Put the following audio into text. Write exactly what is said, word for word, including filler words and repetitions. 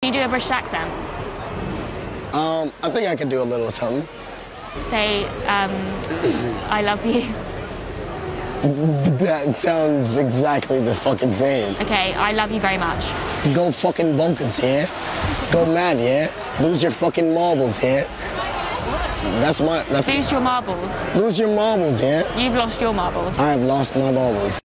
you do a British accent? Um, I think I could do a little something. Say, um, I love you. That sounds exactly the fucking same. Okay, I love you very much. Go fucking bonkers, yeah? Go mad, yeah? Lose your fucking marbles, yeah? What? That's my... That's Lose your marbles. Lose your marbles, yeah? You've lost your marbles. I have lost my marbles.